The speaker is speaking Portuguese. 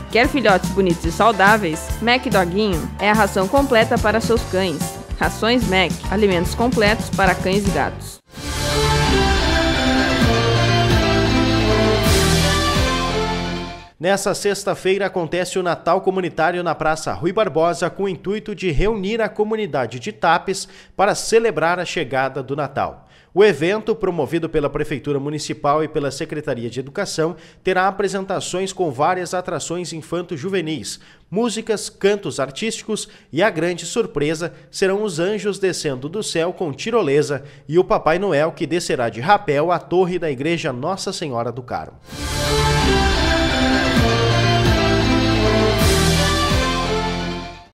Quer filhotes bonitos e saudáveis? Mac Doguinho é a ração completa para seus cães. Rações Mac, alimentos completos para cães e gatos. Nessa sexta-feira acontece o Natal Comunitário na Praça Rui Barbosa com o intuito de reunir a comunidade de Tapes para celebrar a chegada do Natal. O evento, promovido pela Prefeitura Municipal e pela Secretaria de Educação, terá apresentações com várias atrações infanto-juvenis, músicas, cantos artísticos e a grande surpresa serão os anjos descendo do céu com tirolesa e o Papai Noel que descerá de rapel à torre da Igreja Nossa Senhora do Carmo.